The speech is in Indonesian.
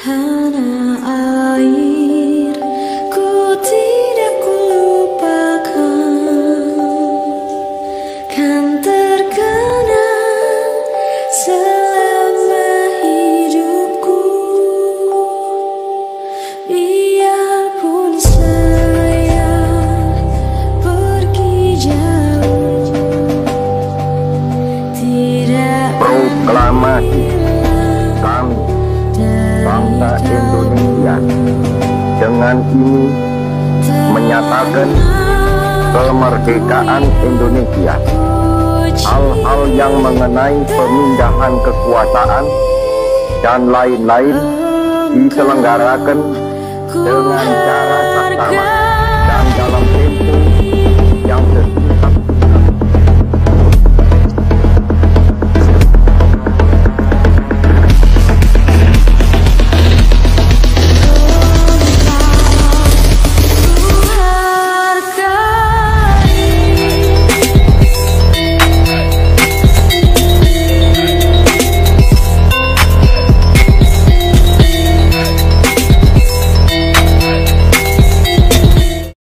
tanah air, ku tidak kulupakan, kan terkenang selama hidupku. Biarpun saya pergi jauh, tidak proklamasi kami bangsa Indonesia dengan ini menyatakan kemerdekaan Indonesia. Hal-hal yang mengenai pemindahan kekuasaan dan lain-lain diselenggarakan dengan cara saksama dan dalam tempo yang sesuai